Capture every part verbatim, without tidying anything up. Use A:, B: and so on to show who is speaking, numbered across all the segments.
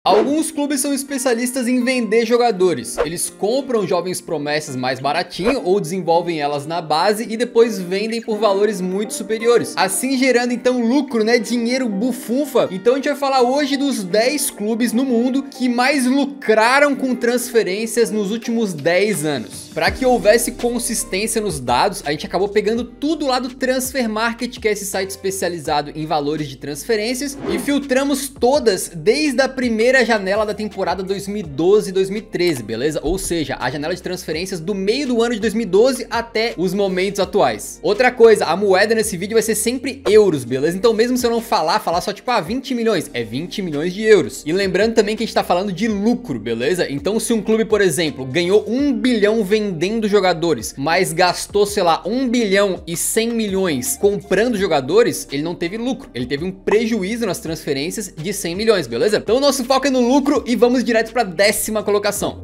A: Alguns clubes são especialistas em vender jogadores. Eles compram jovens promessas mais baratinho ou desenvolvem elas na base e depois vendem por valores muito superiores, assim gerando então lucro, né, dinheiro bufunfa. Então a gente vai falar hoje dos dez clubes no mundo que mais lucraram com transferências nos últimos dez anos. Para que houvesse consistência nos dados, a gente acabou pegando tudo lá do Transfer Market, que é esse site especializado em valores de transferências, e filtramos todas desde a primeira janela da temporada dois mil e doze e dois mil e treze, beleza? Ou seja, a janela de transferências do meio do ano de dois mil e doze até os momentos atuais. Outra coisa, a moeda nesse vídeo vai ser sempre euros, beleza? Então mesmo se eu não falar, falar só tipo, ah, vinte milhões, é vinte milhões de euros. E lembrando também que a gente tá falando de lucro, beleza? Então se um clube, por exemplo, ganhou um bilhão vendendo jogadores, mas gastou, sei lá, um bilhão e cem milhões comprando jogadores, ele não teve lucro, ele teve um prejuízo nas transferências de cem milhões, beleza? Então o nosso foco é no lucro e vamos direto para a décima colocação.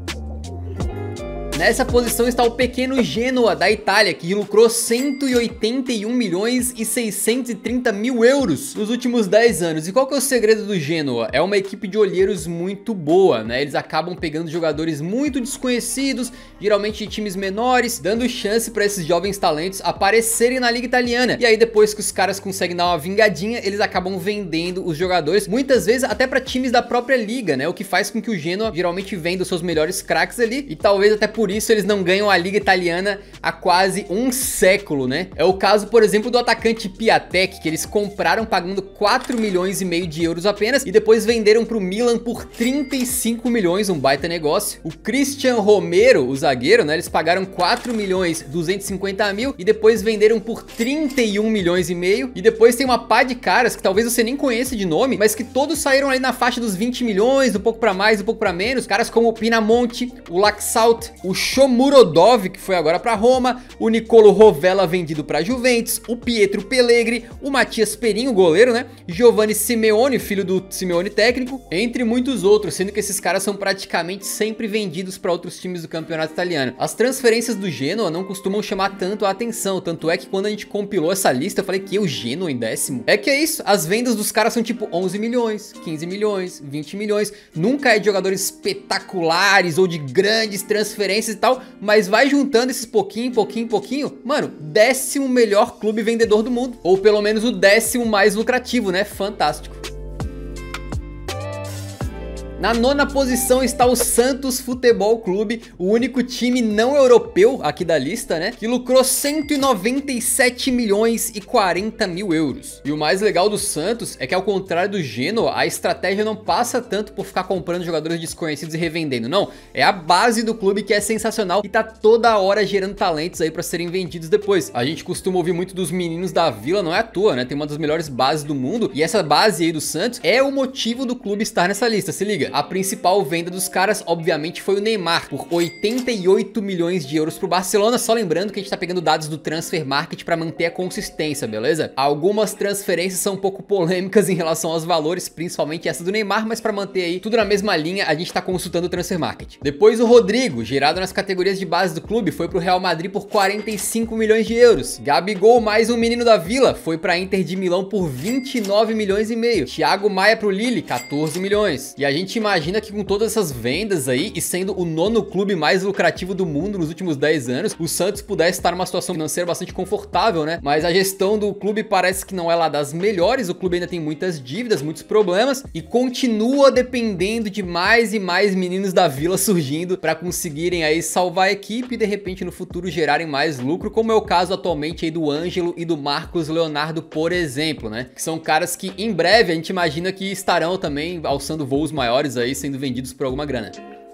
A: Nessa posição está o pequeno Genoa da Itália, que lucrou cento e oitenta e um milhões e seiscentos e trinta mil euros nos últimos dez anos. E qual que é o segredo do Genoa? É uma equipe de olheiros muito boa, né? Eles acabam pegando jogadores muito desconhecidos, geralmente de times menores, dando chance para esses jovens talentos aparecerem na liga italiana. E aí depois que os caras conseguem dar uma vingadinha, eles acabam vendendo os jogadores, muitas vezes até para times da própria liga, né? O que faz com que o Genoa geralmente venda os seus melhores craques ali, e talvez até por isso eles não ganham a liga italiana há quase um século, né? É o caso, por exemplo, do atacante Piatek, que eles compraram pagando quatro milhões e meio de euros apenas e depois venderam pro Milan por trinta e cinco milhões, um baita negócio. O Christian Romero, o zagueiro, né? Eles pagaram quatro milhões duzentos e cinquenta mil e depois venderam por trinta e um milhões e meio. E depois tem uma pá de caras que talvez você nem conheça de nome, mas que todos saíram ali na faixa dos vinte milhões, um pouco pra mais, um pouco pra menos. Caras como o Pinamonti, o Laxalt, o Shomurodov, que foi agora para Roma, o Nicolo Rovella vendido para Juventus, o Pietro Pellegrini, o Matias Perin, o goleiro, né? Giovanni Simeone, filho do Simeone técnico, entre muitos outros, sendo que esses caras são praticamente sempre vendidos para outros times do campeonato italiano. As transferências do Genoa não costumam chamar tanto a atenção, tanto é que quando a gente compilou essa lista, eu falei que o Genoa em décimo. É que é isso, as vendas dos caras são tipo onze milhões, quinze milhões, vinte milhões, nunca é de jogadores espetaculares ou de grandes transferências e tal, mas vai juntando esses pouquinho, pouquinho, pouquinho, mano, décimo melhor clube vendedor do mundo, ou pelo menos o décimo mais lucrativo, né? Fantástico. Na nona posição está o Santos Futebol Clube, o único time não europeu aqui da lista, né? Que lucrou cento e noventa e sete milhões e quarenta mil euros. E o mais legal do Santos é que, ao contrário do Genoa, a estratégia não passa tanto por ficar comprando jogadores desconhecidos e revendendo, não. É a base do clube que é sensacional e tá toda hora gerando talentos aí pra serem vendidos depois. A gente costuma ouvir muito dos meninos da Vila, não é à toa, né? Tem uma das melhores bases do mundo e essa base aí do Santos é o motivo do clube estar nessa lista, se liga. A principal venda dos caras, obviamente, foi o Neymar, por oitenta e oito milhões de euros pro Barcelona. Só lembrando que a gente tá pegando dados do Transfer Market pra manter a consistência, beleza? Algumas transferências são um pouco polêmicas em relação aos valores, principalmente essa do Neymar, mas pra manter aí tudo na mesma linha, a gente tá consultando o Transfer Market. Depois o Rodrigo, gerado nas categorias de base do clube, foi pro Real Madrid por quarenta e cinco milhões de euros. Gabigol, mais um menino da Vila, foi pra Inter de Milão por vinte e nove milhões e meio. Thiago Maia pro Lille, quatorze milhões. E a gente imagina que com todas essas vendas aí e sendo o nono clube mais lucrativo do mundo nos últimos dez anos, o Santos pudesse estar numa situação financeira bastante confortável, né? Mas a gestão do clube parece que não é lá das melhores, o clube ainda tem muitas dívidas, muitos problemas e continua dependendo de mais e mais meninos da Vila surgindo para conseguirem aí salvar a equipe e de repente no futuro gerarem mais lucro, como é o caso atualmente aí do Ângelo e do Marcos Leonardo, por exemplo, né? Que são caras que em breve a gente imagina que estarão também alçando voos maiores aí, sendo vendidos por alguma grana.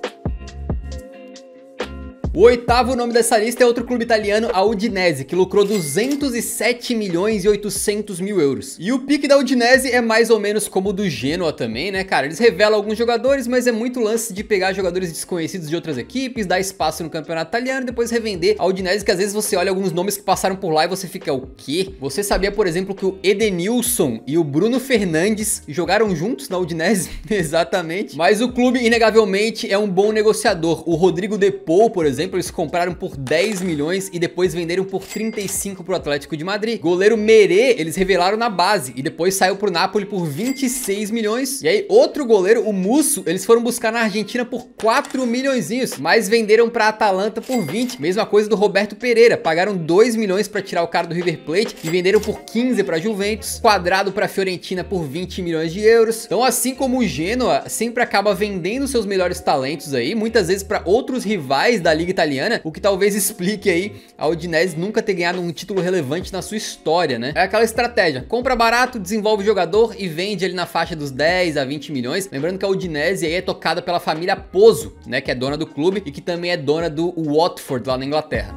A: O oitavo nome dessa lista é outro clube italiano, a Udinese, que lucrou duzentos e sete milhões e oitocentos mil euros. E o pique da Udinese é mais ou menos como o do Genoa também, né, cara? Eles revelam alguns jogadores, mas é muito lance de pegar jogadores desconhecidos de outras equipes, dar espaço no campeonato italiano e depois revender a Udinese, que às vezes você olha alguns nomes que passaram por lá e você fica, o quê? Você sabia, por exemplo, que o Edenilson e o Bruno Fernandes jogaram juntos na Udinese? Exatamente. Mas o clube, inegavelmente, é um bom negociador. O Rodrigo De Paul, por exemplo, exemplo, eles compraram por dez milhões e depois venderam por trinta e cinco pro Atlético de Madrid. Goleiro Merê, eles revelaram na base e depois saiu pro Napoli por vinte e seis milhões. E aí outro goleiro, o Musso, eles foram buscar na Argentina por quatro milhõezinhos, mas venderam pra Atalanta por vinte. Mesma coisa do Roberto Pereira, pagaram dois milhões pra tirar o cara do River Plate e venderam por quinze pra Juventus. Quadrado pra Fiorentina por vinte milhões de euros. Então, assim como o Genoa sempre acaba vendendo seus melhores talentos aí, muitas vezes pra outros rivais da Liga Italiana, o que talvez explique aí a Udinese nunca ter ganhado um título relevante na sua história, né? É aquela estratégia, compra barato, desenvolve o jogador e vende ele na faixa dos dez a vinte milhões. Lembrando que a Udinese aí é tocada pela família Pozzo, né, que é dona do clube e que também é dona do Watford lá na Inglaterra.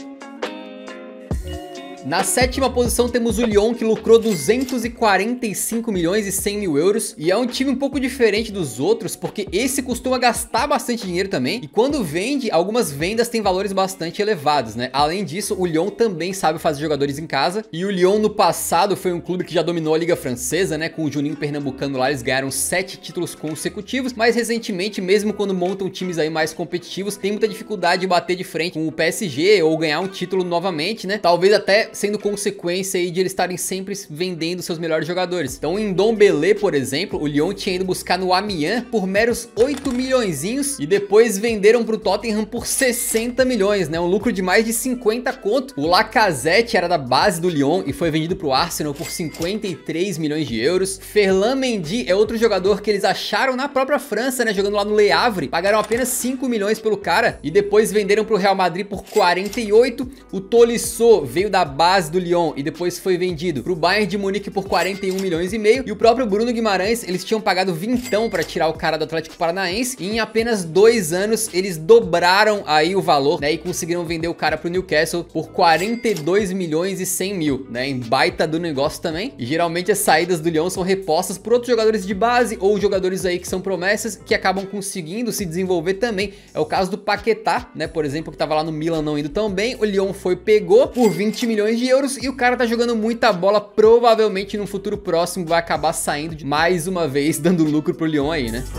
A: Na sétima posição temos o Lyon, que lucrou duzentos e quarenta e cinco milhões e cem mil euros. E é um time um pouco diferente dos outros, porque esse costuma gastar bastante dinheiro também. E quando vende, algumas vendas têm valores bastante elevados, né? Além disso, o Lyon também sabe fazer jogadores em casa. E o Lyon no passado foi um clube que já dominou a Liga Francesa, né? Com o Juninho Pernambucano lá, eles ganharam sete títulos consecutivos. Mas recentemente, mesmo quando montam times aí mais competitivos, tem muita dificuldade de bater de frente com o P S G ou ganhar um título novamente, né? Talvez até sendo consequência aí de eles estarem sempre vendendo seus melhores jogadores. Então em Ndombele, por exemplo, o Lyon tinha ido buscar no Amiens por meros oito milhõezinhos e depois venderam pro Tottenham por sessenta milhões, né? Um lucro de mais de cinquenta conto. O Lacazette era da base do Lyon e foi vendido pro Arsenal por cinquenta e três milhões de euros. Ferland Mendy é outro jogador que eles acharam na própria França, né? Jogando lá no Le Havre. Pagaram apenas cinco milhões pelo cara e depois venderam pro Real Madrid por quarenta e oito. O Tolisso veio da base do Lyon e depois foi vendido pro Bayern de Munique por quarenta e um milhões e meio. E o próprio Bruno Guimarães, eles tinham pagado vintão para tirar o cara do Atlético Paranaense e em apenas dois anos eles dobraram aí o valor, né? E conseguiram vender o cara pro Newcastle por quarenta e dois milhões e cem mil, né? Em baita do negócio também. E geralmente as saídas do Lyon são repostas por outros jogadores de base ou jogadores aí que são promessas que acabam conseguindo se desenvolver também. É o caso do Paquetá, né? Por exemplo, que tava lá no Milan não indo tão bem. O Lyon foi, pegou por vinte milhões de euros e o cara tá jogando muita bola, provavelmente no futuro próximo vai acabar saindo de mais uma vez, dando lucro pro Lyon aí, né?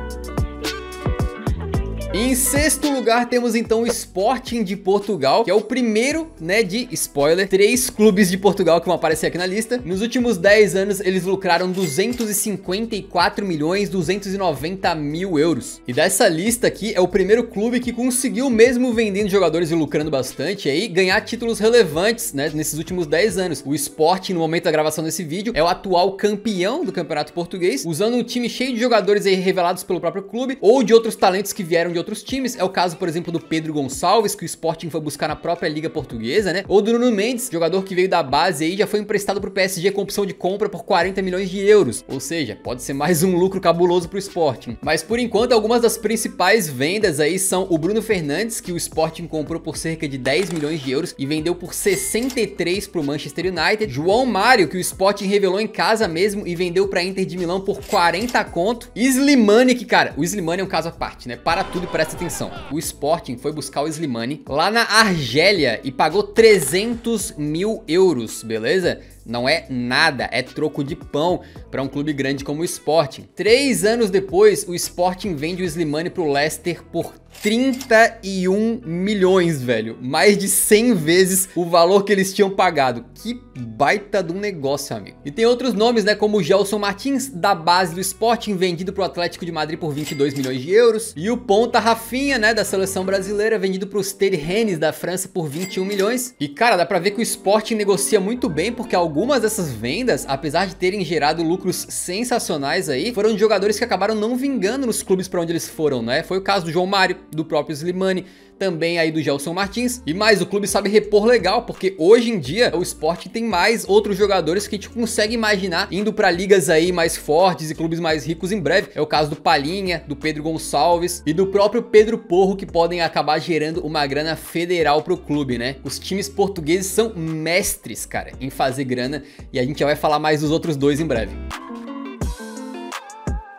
A: Em sexto lugar temos então o Sporting de Portugal, que é o primeiro, né, de spoiler, três clubes de Portugal que vão aparecer aqui na lista. Nos últimos dez anos eles lucraram duzentos e cinquenta e quatro milhões duzentos e noventa mil euros. E dessa lista aqui é o primeiro clube que conseguiu, mesmo vendendo jogadores e lucrando bastante aí, ganhar títulos relevantes, né, nesses últimos dez anos. O Sporting, no momento da gravação desse vídeo, é o atual campeão do Campeonato Português, usando um time cheio de jogadores aí revelados pelo próprio clube ou de outros talentos que vieram de outros times. É o caso, por exemplo, do Pedro Gonçalves, que o Sporting foi buscar na própria Liga Portuguesa, né? Ou do Nuno Mendes, jogador que veio da base aí, já foi emprestado pro P S G com opção de compra por quarenta milhões de euros. Ou seja, pode ser mais um lucro cabuloso pro Sporting. Mas por enquanto, algumas das principais vendas aí são o Bruno Fernandes, que o Sporting comprou por cerca de dez milhões de euros e vendeu por sessenta e três pro Manchester United. João Mário, que o Sporting revelou em casa mesmo e vendeu pra Inter de Milão por quarenta conto. Slimani, que cara, o Slimani é um caso à parte, né? Para tudo e presta atenção. O Sporting foi buscar o Slimani lá na Argélia e pagou trezentos mil euros, beleza? Não é nada, é troco de pão para um clube grande como o Sporting. Três anos depois, o Sporting vende o Slimani pro Leicester por trinta e um milhões, velho. Mais de cem vezes o valor que eles tinham pagado. Que baita de um negócio, amigo. E tem outros nomes, né, como o Gelson Martins, da base do Sporting, vendido pro Atlético de Madrid por vinte e dois milhões de euros. E o ponta Rafinha, né, da seleção brasileira, vendido pro Stade Rennes da França por vinte e um milhões. E, cara, dá pra ver que o Sporting negocia muito bem, porque algumas dessas vendas, apesar de terem gerado lucros sensacionais aí, foram de jogadores que acabaram não vingando nos clubes pra onde eles foram, né? Foi o caso do João Mário, do próprio Slimani, também aí do Gelson Martins. E mais, o clube sabe repor legal, porque hoje em dia o Sporting tem mais outros jogadores que a gente consegue imaginar indo pra ligas aí mais fortes e clubes mais ricos em breve. É o caso do Palhinha, do Pedro Gonçalves e do próprio Pedro Porro, que podem acabar gerando uma grana federal pro clube, né? Os times portugueses são mestres, cara, em fazer grana, e a gente já vai falar mais dos outros dois em breve.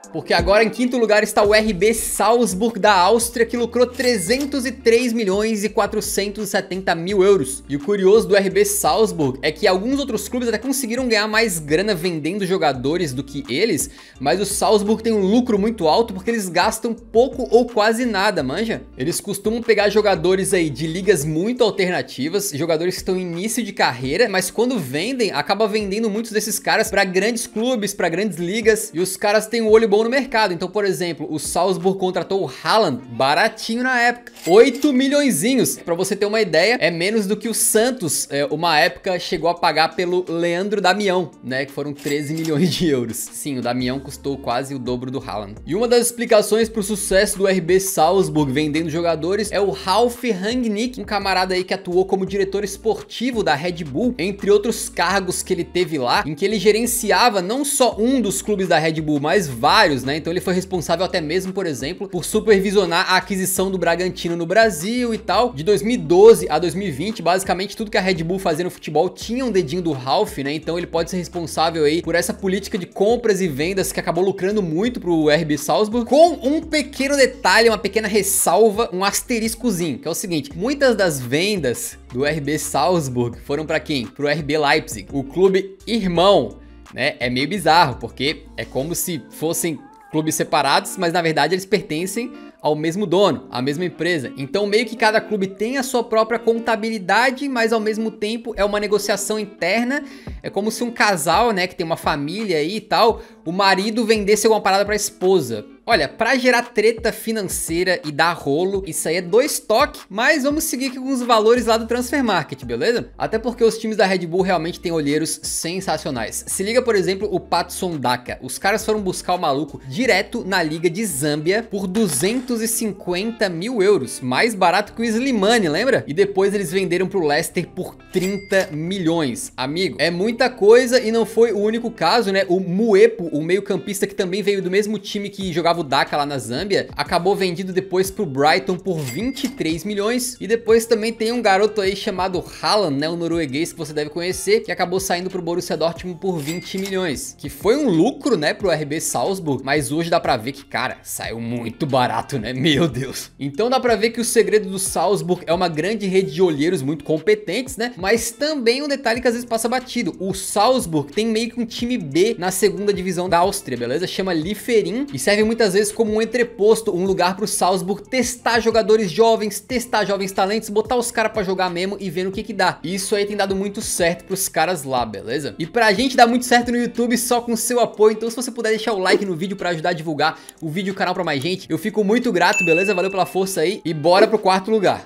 A: Porque agora em quinto lugar está o R B Salzburg da Áustria, que lucrou trezentos e três milhões e quatrocentos e setenta mil euros. E o curioso do R B Salzburg é que alguns outros clubes até conseguiram ganhar mais grana vendendo jogadores do que eles, mas o Salzburg tem um lucro muito alto porque eles gastam pouco ou quase nada, manja? Eles costumam pegar jogadores aí de ligas muito alternativas, jogadores que estão em início de carreira, mas quando vendem, acaba vendendo muitos desses caras para grandes clubes, para grandes ligas, e os caras têm um olho bom no mercado. Então, por exemplo, o Salzburg contratou o Haaland, baratinho na época, oito milhõezinhos. Pra você ter uma ideia, é menos do que o Santos, é, uma época, chegou a pagar pelo Leandro Damião, né, que foram treze milhões de euros. Sim, o Damião custou quase o dobro do Haaland. E uma das explicações pro sucesso do R B Salzburg vendendo jogadores é o Ralf Rangnick, um camarada aí que atuou como diretor esportivo da Red Bull, entre outros cargos que ele teve lá, em que ele gerenciava não só um dos clubes da Red Bull, mas vários, né? Então ele foi responsável até mesmo, por exemplo, por supervisionar a aquisição do Bragantino no Brasil e tal. De dois mil e doze a dois mil e vinte, basicamente tudo que a Red Bull fazia no futebol tinha um dedinho do Ralf, né? Então ele pode ser responsável aí por essa política de compras e vendas que acabou lucrando muito pro R B Salzburg, com um pequeno detalhe, uma pequena ressalva, um asteriscozinho, que é o seguinte: muitas das vendas do R B Salzburg foram para quem? Pro R B Leipzig, o clube irmão, né? É meio bizarro, porque é como se fossem clubes separados, mas na verdade eles pertencem ao mesmo dono, à mesma empresa. Então meio que cada clube tem a sua própria contabilidade, mas ao mesmo tempo é uma negociação interna. É como se um casal, né, que tem uma família aí e tal, o marido vendesse alguma parada pra esposa. Olha, pra gerar treta financeira e dar rolo, isso aí é dois toques, mas vamos seguir aqui com os valores lá do Transfer Market, beleza? Até porque os times da Red Bull realmente têm olheiros sensacionais. Se liga, por exemplo, o Patson Daka. Os caras foram buscar o maluco direto na Liga de Zâmbia por duzentos e cinquenta mil euros, mais barato que o Slimani, lembra? E depois eles venderam pro Leicester por trinta milhões. Amigo, é muita coisa e não foi o único caso, né? O Muepo, o meio-campista que também veio do mesmo time que jogava o Daka lá na Zâmbia, acabou vendido depois pro Brighton por vinte e três milhões. E depois também tem um garoto aí chamado Haaland, né, o norueguês que você deve conhecer, que acabou saindo pro Borussia Dortmund por vinte milhões, que foi um lucro, né, pro R B Salzburg, mas hoje dá pra ver que, cara, saiu muito barato, né, meu Deus. Então dá pra ver que o segredo do Salzburg é uma grande rede de olheiros muito competentes, né, mas também um detalhe que às vezes passa batido: o Salzburg tem meio que um time B na segunda divisão da Áustria, beleza? Chama Liefering e serve muitas vezes como um entreposto, um lugar pro Salzburg testar jogadores jovens, testar jovens talentos, botar os caras pra jogar mesmo e ver no que que dá. Isso aí tem dado muito certo pros caras lá, beleza? E pra gente dar muito certo no YouTube só com seu apoio, então se você puder deixar o like no vídeo pra ajudar a divulgar o vídeo e o canal pra mais gente, eu fico muito grato, beleza? Valeu pela força aí e bora pro quarto lugar.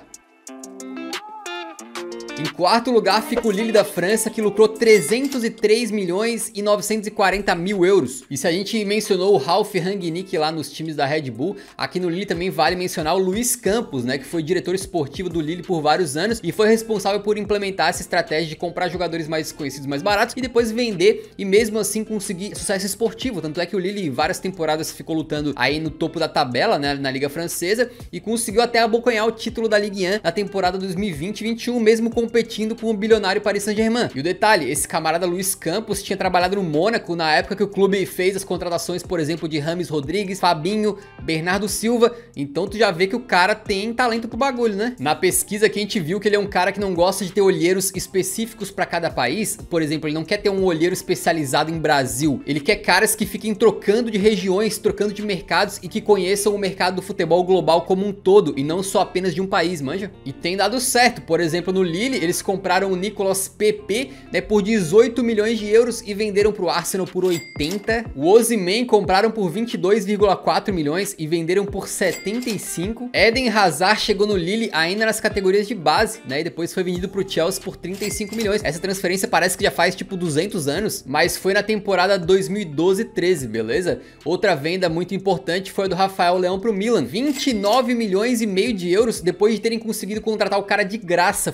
A: Em quarto lugar fica o Lille da França, que lucrou trezentos e três milhões e novecentos e quarenta mil euros. E se a gente mencionou o Ralf Rangnick lá nos times da Red Bull, aqui no Lille também vale mencionar o Luis Campos, né, que foi diretor esportivo do Lille por vários anos e foi responsável por implementar essa estratégia de comprar jogadores mais conhecidos, mais baratos e depois vender e mesmo assim conseguir sucesso esportivo. Tanto é que o Lille várias temporadas ficou lutando aí no topo da tabela, né, na Liga Francesa, e conseguiu até abocanhar o título da Ligue um na temporada dois mil e vinte e vinte e um, mesmo com competindo com o bilionário Paris Saint-Germain. E o detalhe, esse camarada Luis Campos tinha trabalhado no Mônaco na época que o clube fez as contratações, por exemplo, de Rames Rodrigues, Fabinho, Bernardo Silva. Então tu já vê que o cara tem talento pro bagulho, né? Na pesquisa que a gente viu que ele é um cara que não gosta de ter olheiros específicos para cada país. Por exemplo, ele não quer ter um olheiro especializado em Brasil. Ele quer caras que fiquem trocando de regiões, trocando de mercados e que conheçam o mercado do futebol global como um todo e não só apenas de um país, manja? E tem dado certo. Por exemplo, no Lille, eles compraram o Nicolas Pepe, né, por dezoito milhões de euros e venderam pro Arsenal por oitenta. O Osimhen compraram por vinte e dois vírgula quatro milhões e venderam por setenta e cinco. Eden Hazard chegou no Lille ainda nas categorias de base, né, e depois foi vendido pro Chelsea por trinta e cinco milhões. Essa transferência parece que já faz tipo duzentos anos, mas foi na temporada dois mil e doze treze, beleza? Outra venda muito importante foi a do Rafael Leão pro Milan, vinte e nove milhões e meio de euros, depois de terem conseguido contratar o cara de graça. Foi aquela época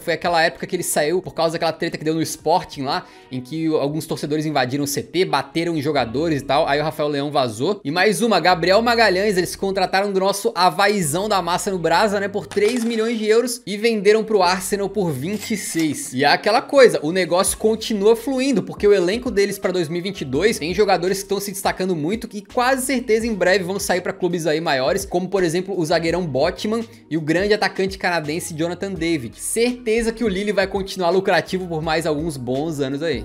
A: época que ele saiu por causa daquela treta que deu no Sporting lá, em que alguns torcedores invadiram o C T, bateram em jogadores e tal, aí o Rafael Leão vazou. E mais uma, Gabriel Magalhães, eles contrataram do nosso Avaizão da massa no Brasa, né, por três milhões de euros e venderam pro Arsenal por vinte e seis. E é aquela coisa, o negócio continua fluindo, porque o elenco deles pra dois mil e vinte e dois tem jogadores que estão se destacando muito e quase certeza em breve vão sair pra clubes aí maiores, como por exemplo o zagueirão Botman e o grande atacante canadense Jonathan David. Certeza que o Lille vai continuar lucrativo por mais alguns bons anos aí.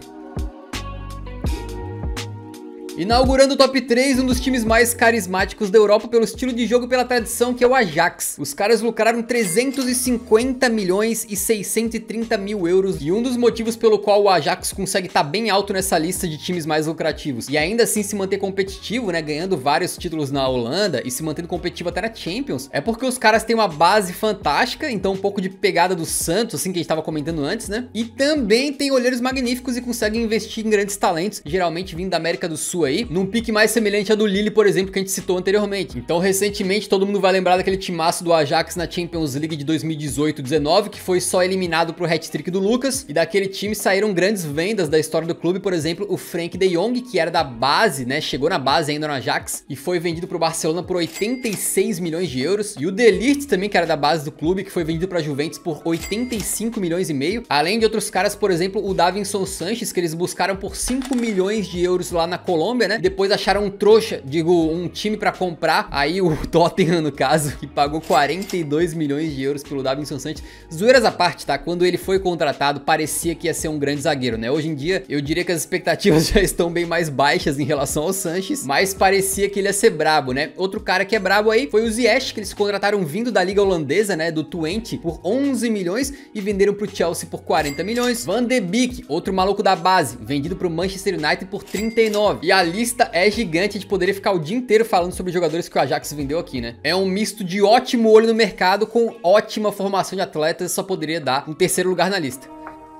A: Inaugurando o top três, um dos times mais carismáticos da Europa pelo estilo de jogo e pela tradição, que é o Ajax. Os caras lucraram trezentos e cinquenta milhões e seiscentos e trinta mil euros, e um dos motivos pelo qual o Ajax consegue estar bem alto nessa lista de times mais lucrativos e ainda assim se manter competitivo, né, ganhando vários títulos na Holanda e se mantendo competitivo até na Champions, é porque os caras têm uma base fantástica, então um pouco de pegada do Santos, assim, que a gente tava comentando antes, né, e também tem olheiros magníficos e conseguem investir em grandes talentos, geralmente vindo da América do Sul aí, num pique mais semelhante ao do Lille, por exemplo, que a gente citou anteriormente. Então, recentemente, todo mundo vai lembrar daquele timaço do Ajax na Champions League de dois mil e dezoito dezenove, que foi só eliminado pro hat-trick do Lucas, e daquele time saíram grandes vendas da história do clube, por exemplo, o Frenkie de Jong, que era da base, né, chegou na base ainda no Ajax, e foi vendido pro Barcelona por oitenta e seis milhões de euros, e o De Ligt também, que era da base do clube, que foi vendido pra Juventus por oitenta e cinco milhões e meio, além de outros caras, por exemplo, o Davinson Sanchez, que eles buscaram por cinco milhões de euros lá na Colômbia, né? Depois acharam um trouxa, digo, um time pra comprar, aí o Tottenham, no caso, que pagou quarenta e dois milhões de euros pelo Davinson Sanchez. Zoeiras à parte, tá? Quando ele foi contratado, parecia que ia ser um grande zagueiro, né? Hoje em dia, eu diria que as expectativas já estão bem mais baixas em relação ao Sanchez, mas parecia que ele ia ser brabo, né? Outro cara que é brabo aí foi o Ziyech, que eles contrataram vindo da liga holandesa, né? Do Twente, por onze milhões e venderam pro Chelsea por quarenta milhões. Van de Beek, outro maluco da base, vendido pro Manchester United por trinta e nove. E a lista é gigante, de poderia ficar o dia inteiro falando sobre jogadores que o Ajax vendeu aqui, né? É um misto de ótimo olho no mercado com ótima formação de atletas, só poderia dar um terceiro lugar na lista.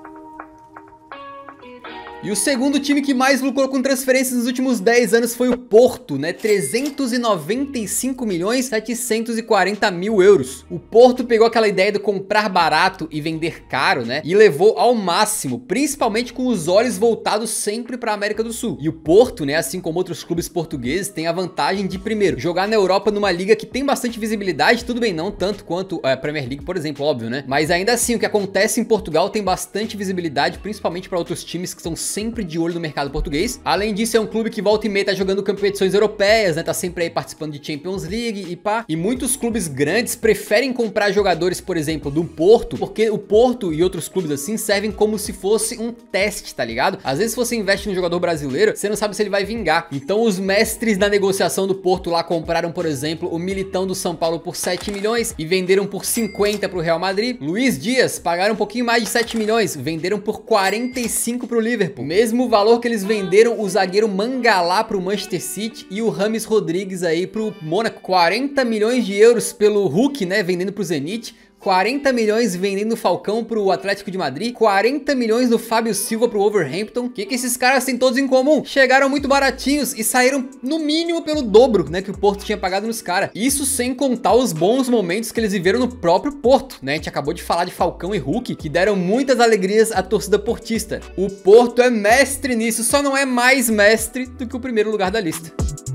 A: E o segundo time que mais lucrou com transferências nos últimos dez anos foi o Porto, né? trezentos e noventa e cinco milhões setecentos e quarenta mil euros. O Porto pegou aquela ideia de comprar barato e vender caro, né? E levou ao máximo, principalmente com os olhos voltados sempre para a América do Sul. E o Porto, né, assim como outros clubes portugueses, tem a vantagem de, primeiro, jogar na Europa numa liga que tem bastante visibilidade, tudo bem, não tanto quanto a Premier League, por exemplo, óbvio, né? Mas ainda assim, o que acontece em Portugal tem bastante visibilidade, principalmente para outros times que são sempre de olho no mercado português. Além disso, é um clube que volta e meia tá jogando competições europeias, né? Tá sempre aí participando de Champions League e pá. E muitos clubes grandes preferem comprar jogadores, por exemplo, do Porto, porque o Porto e outros clubes assim servem como se fosse um teste, tá ligado? Às vezes, se você investe num jogador brasileiro, você não sabe se ele vai vingar. Então, os mestres da negociação do Porto lá compraram, por exemplo, o Militão do São Paulo por sete milhões e venderam por cinquenta pro Real Madrid. Luiz Dias pagaram um pouquinho mais de sete milhões, venderam por quarenta e cinco pro Liverpool. Mesmo o valor que eles venderam o zagueiro Mangalá pro Manchester City e o Rames Rodrigues aí pro Mônaco. quarenta milhões de euros pelo Hulk, né, vendendo pro Zenit. quarenta milhões vendendo o Falcão pro Atlético de Madrid, quarenta milhões do Fábio Silva pro Wolverhampton. O que que esses caras têm todos em comum? Chegaram muito baratinhos e saíram no mínimo pelo dobro, né, que o Porto tinha pagado nos caras. Isso sem contar os bons momentos que eles viveram no próprio Porto, né? A gente acabou de falar de Falcão e Hulk, que deram muitas alegrias à torcida portista. O Porto é mestre nisso, só não é mais mestre do que o primeiro lugar da lista,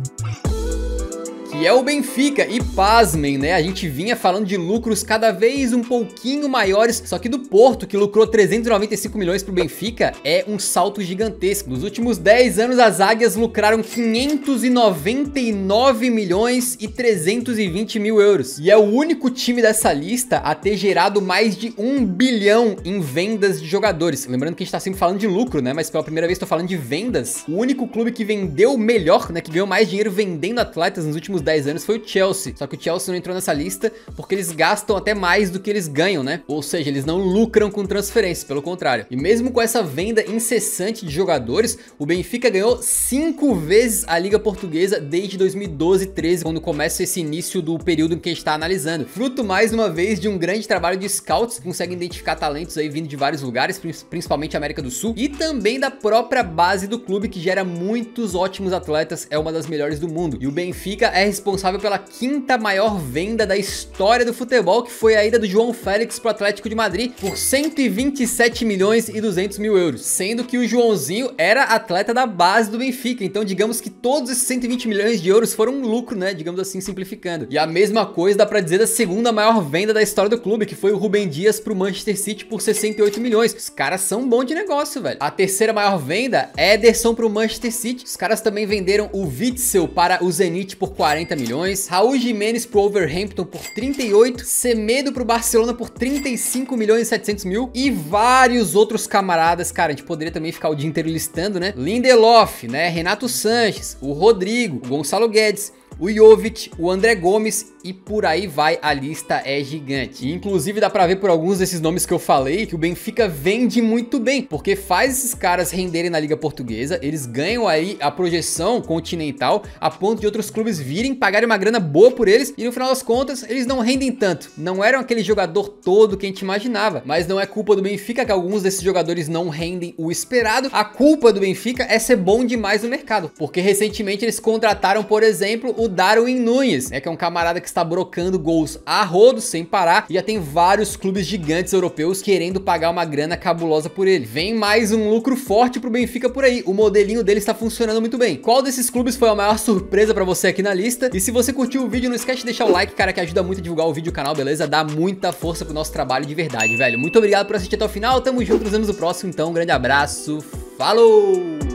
A: que é o Benfica. E pasmem, né, a gente vinha falando de lucros cada vez um pouquinho maiores, só que do Porto, que lucrou trezentos e noventa e cinco milhões pro Benfica, é um salto gigantesco. Nos últimos dez anos, as águias lucraram quinhentos e noventa e nove milhões e trezentos e vinte mil euros. E é o único time dessa lista a ter gerado mais de um bilhão em vendas de jogadores. Lembrando que a gente tá sempre falando de lucro, né, mas pela primeira vez tô falando de vendas. O único clube que vendeu melhor, né, que ganhou mais dinheiro vendendo atletas nos últimos dez anos foi o Chelsea. Só que o Chelsea não entrou nessa lista porque eles gastam até mais do que eles ganham, né? Ou seja, eles não lucram com transferências, pelo contrário. E mesmo com essa venda incessante de jogadores, o Benfica ganhou cinco vezes a Liga Portuguesa desde dois mil e doze, treze, quando começa esse início do período em que a gente tá analisando. Fruto, mais uma vez, de um grande trabalho de scouts que conseguem identificar talentos aí vindo de vários lugares, principalmente América do Sul, e também da própria base do clube, que gera muitos ótimos atletas, é uma das melhores do mundo. E o Benfica é responsável pela quinta maior venda da história do futebol, que foi a ida do João Félix pro Atlético de Madrid por cento e vinte e sete milhões e duzentos mil euros, sendo que o Joãozinho era atleta da base do Benfica, então digamos que todos esses cento e vinte milhões de euros foram um lucro, né, digamos assim, simplificando. E a mesma coisa dá pra dizer da segunda maior venda da história do clube, que foi o Rúben Dias pro Manchester City por sessenta e oito milhões. Os caras são bons de negócio, velho. A terceira maior venda é Ederson pro Manchester City. Os caras também venderam o Witsel para o Zenit por quarenta milhões, Raul Jimenez pro Wolverhampton por trinta e oito, Semedo pro Barcelona por trinta e cinco milhões e setecentos mil e vários outros camaradas, cara, a gente poderia também ficar o dia inteiro listando, né? Lindelof, né? Renato Sanches, o Rodrigo, o Gonçalo Guedes, o Jovic, o André Gomes e por aí vai, a lista é gigante. E, inclusive dá pra ver por alguns desses nomes que eu falei que o Benfica vende muito bem, porque faz esses caras renderem na Liga Portuguesa, eles ganham aí a projeção continental a ponto de outros clubes virem, pagarem uma grana boa por eles e no final das contas eles não rendem tanto. Não eram aquele jogador todo que a gente imaginava, mas não é culpa do Benfica que alguns desses jogadores não rendem o esperado. A culpa do Benfica é ser bom demais no mercado, porque recentemente eles contrataram, por exemplo, o Darwin Núñez, né, que é um camarada que está brocando gols a rodo sem parar e já tem vários clubes gigantes europeus querendo pagar uma grana cabulosa por ele. Vem mais um lucro forte pro Benfica por aí, o modelinho dele está funcionando muito bem. Qual desses clubes foi a maior surpresa pra você aqui na lista? E se você curtiu o vídeo, não esquece de deixar o like, cara, que ajuda muito a divulgar o vídeo e o canal, beleza? Dá muita força pro nosso trabalho de verdade, velho. Muito obrigado por assistir até o final, tamo junto, nos vemos no próximo, então um grande abraço, falou!